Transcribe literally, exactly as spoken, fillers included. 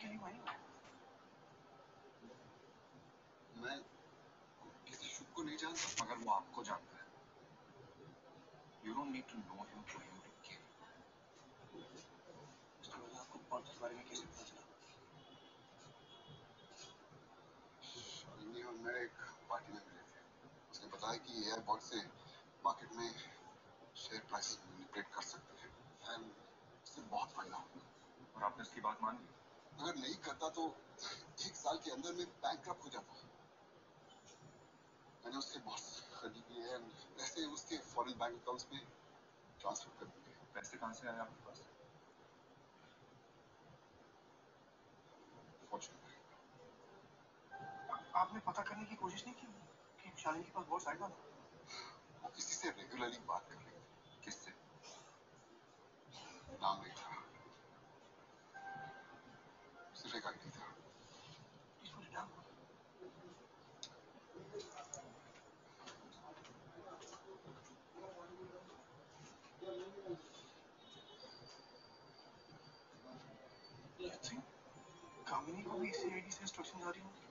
के लिए वहीं हूँ। मैं किसी शुभ को नहीं जानता, मगर वो आपको जानता है। You don't need to know him for him to care. Mister Mirza, आपको पॉर्ट के बारे में कैसे पता चला? शालिनी और मैं एक पार्टी में मिले थे। उसने बताया कि एआई बॉट से मार्केट में शेयर प्राइस मैनिपुलेट कर सकते हैं एंड इससे बहुत फायदा होगा। और आपने उसकी बात मान ली? अगर नहीं करता तो एक साल के अंदर में बैंकक्रप्ट हो जाता। मैंने उसके बॉट्स खरीद लिए एंड पैसे उसके फॉरेन बैंक अकाउंट्स में ट्रांसफर कर दिए। पैसे कहाँ से आए आपके पास? फॉर्चूनेटली आपने पता करने की कोशिश नहीं की कि शालिनी के पास बॉट्स आएगा? वो किसी से रेगुलरली बात कर रही थी। किससे? नाम नहीं था, सिर्फ एक आईडी था। कामिनी को भी इसी आईडी से इंस्ट्रक्शन आ रही होंगी।